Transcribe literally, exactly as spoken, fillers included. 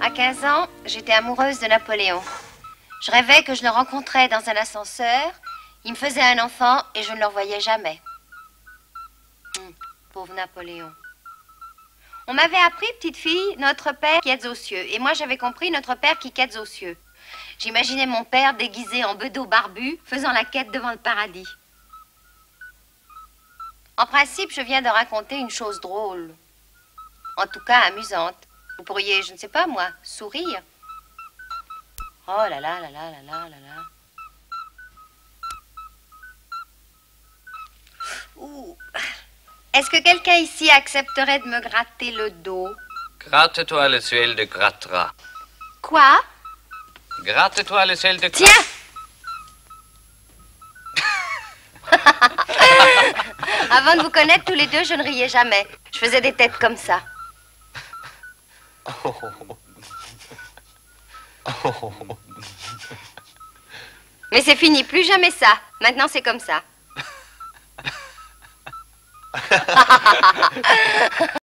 À quinze ans, j'étais amoureuse de Napoléon. Je rêvais que je le rencontrais dans un ascenseur. Il me faisait un enfant et je ne le revoyais jamais. Hum, pauvre Napoléon. On m'avait appris, petite fille, notre père qui est aux cieux. Et moi, j'avais compris notre père qui quête aux cieux. J'imaginais mon père déguisé en bedeau barbu, faisant la quête devant le paradis. En principe, je viens de raconter une chose drôle. En tout cas, amusante. Vous pourriez, je ne sais pas moi, sourire. Oh là là là là là là là là. Ouh. Est-ce que quelqu'un ici accepterait de me gratter le dos? Gratte-toi le ciel de grattera. Quoi? Gratte-toi le ciel de... Tiens! Avant de vous connaître tous les deux, je ne riais jamais. Je faisais des têtes comme ça. Mais c'est fini, plus jamais ça. Maintenant, c'est comme ça.